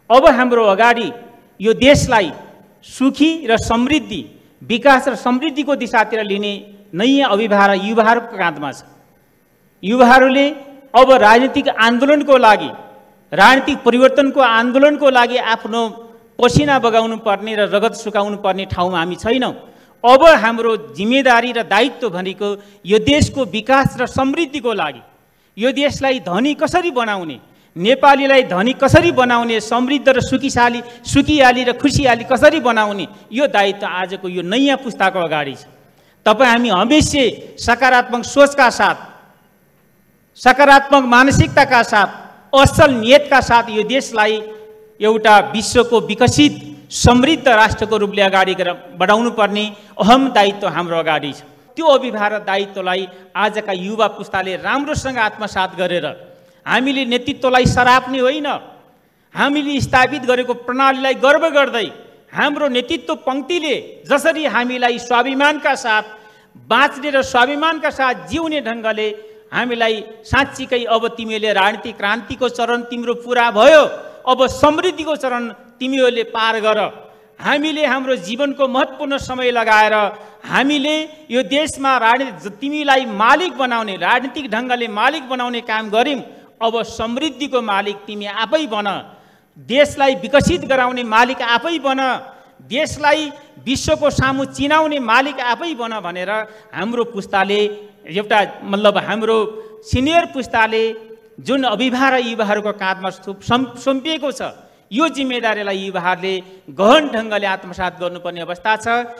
अब हाम्रो अगाडि यो देशलाई सुखी र समृद्धि, विकास र समृद्धिको दिशातिर लिने नयाँ अभिभार युवाहरूको काँधमा छ। युवाहरूले अब राजनीतिक आन्दोलनको लागि, राजनीतिक परिवर्तनको आन्दोलनको लागि आफ्नो पसिना बगाउनु पर्ने र रगत सुकाउनु पर्ने ठाउँमा हामी छैनौँ। अब हाम्रो जिम्मेदारी र दायित्व भनेको यो देशको विकास र समृद्धिको लागि, यो देशलाई धनी कसरी बनाउने, नेपालीलाई धनी कसरी बनाउने, समृद्ध र सुखियाली र खुसियाली कसरी बनाउने, यो दायित्व आजको यो नयाँ पुस्ताको अगाडि छ। तपाईँ हामी हमेशा सकारात्मक सोचका साथ, सकारात्मक मानसिकताका साथ, असल नियतका साथ यो देशलाई एउटा विश्वको विकसित समृद्ध राष्ट्रको रूपले अगाडि बढाउनु पर्ने अहम दायित्व हाम्रो अगाडि छ। त्यो अभिभार दायित्वलाई आजका युवा पुस्ताले राम्रोसँग आत्मसात गरेर हामीले नेतृत्वलाई सराप्ने होइन, हामीले स्थापित गरेको प्रणालीलाई गर्व गर्दै हाम्रो नेतृत्व पङ्क्तिले जसरी हामीलाई स्वाभिमानका साथ बाँच्ने र स्वाभिमानका साथ जिउने ढङ्गले हामीलाई साँच्चीकै अब तिमीले राजनीतिक क्रान्तिको चरण तिम्रो पुरा भयो, अब समृद्धिको चरण तिमीहरूले पार गर। हामीले हाम्रो जीवनको महत्त्वपूर्ण समय लगाएर हामीले यो देशमा तिमीलाई मालिक बनाउने, राजनीतिक ढङ्गले मालिक बनाउने काम गऱ्यौँ। अब समृद्धिको मालिक तिमी आफै बन, देशलाई विकसित गराउने मालिक आफै बन, देशलाई विश्वको सामु चिनाउने मालिक आफै बन भनेर हाम्रो पुस्ताले एउटा हाम्रो सिनियर पुस्ताले जुन अभिभार युवाहरूको काँधमा सुम्पिएको छ, यो जिम्मेदारीलाई युवाहरूले गहन ढङ्गले आत्मसात गर्नुपर्ने अवस्था छ।